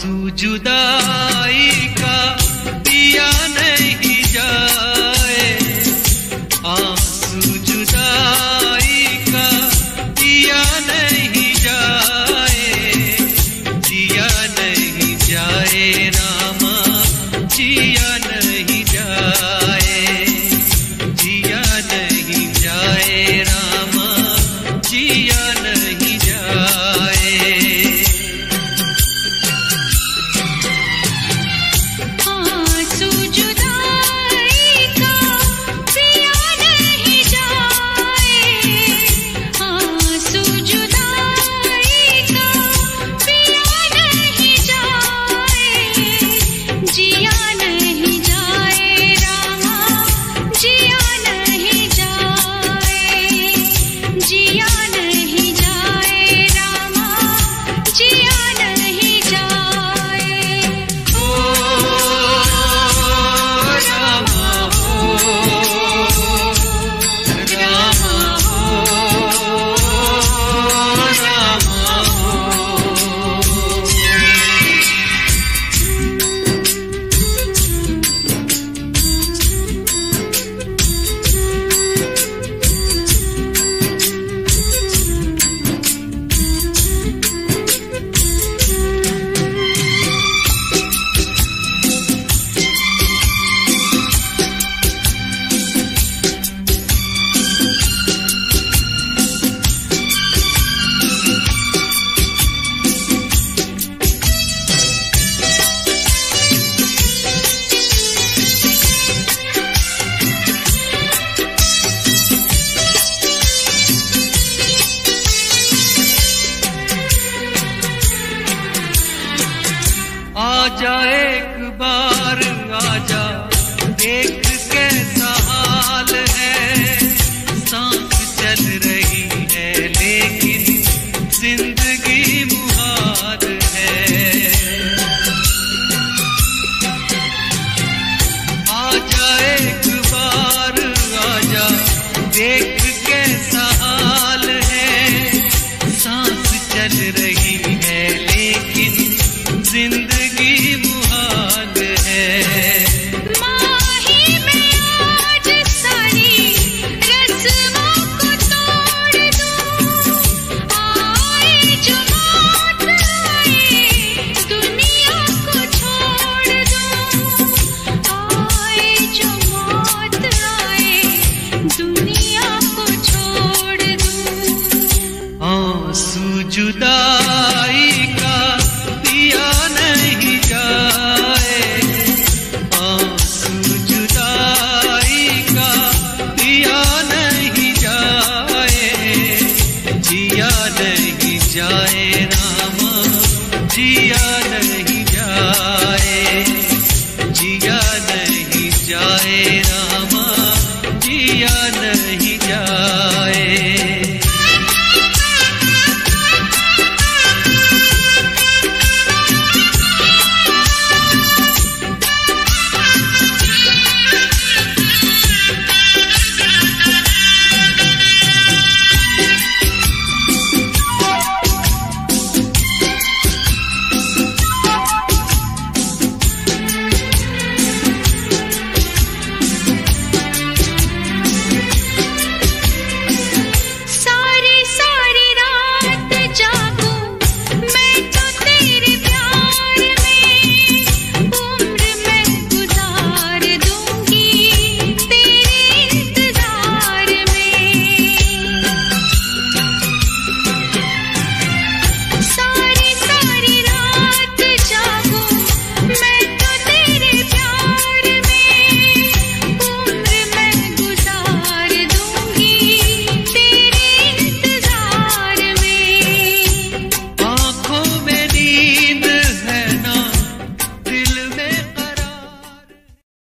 आंसू जुदाई का पिया नहीं जाए, आंसू जुदाई का पिया नहीं जाए, जिया नहीं जाए रामा, जिया नहीं जाए, जिया नहीं जाए रामा, जिया नहीं जाए। आंसू जुदाई का पिया नहीं जाए, आंसू जुदाई का पिया नहीं जाए, जिया नहीं जाए रामा, जिया नहीं जाए, जिया नहीं जाए रामा, जिया नहीं जाए। ओ रामा हो, रामा हो, रामा हो। आजा एक बार आजा, देख कैसा हाल है, सांस चल रही है लेकिन जिंदगी मुहाल है। आजा एक बार आजा, देख कैसा हाल है, सांस चल रही है लेकिन जिंदगी मुहाल है। माही में आज सारी रस्मों को तोड़ दूं, आए जो मौत आए दुनिया को छोड़ दूं, आए जो मौत आए दुनिया को छोड़ दूं। आंसू जुदाई का पिया नहीं जाए, आंसू जुदाई का पिया नहीं जाए, जिया नहीं जाए रामा, जिया नहीं जाए, जिया नहीं जाए रामा, जिया